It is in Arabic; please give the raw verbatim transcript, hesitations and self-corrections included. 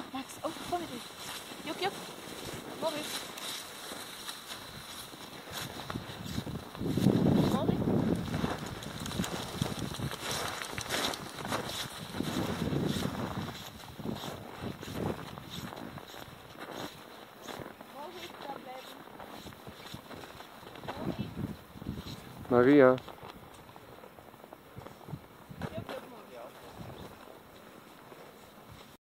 Max, oh, kom met u. Juk, juk. Morris. Morris. Maria.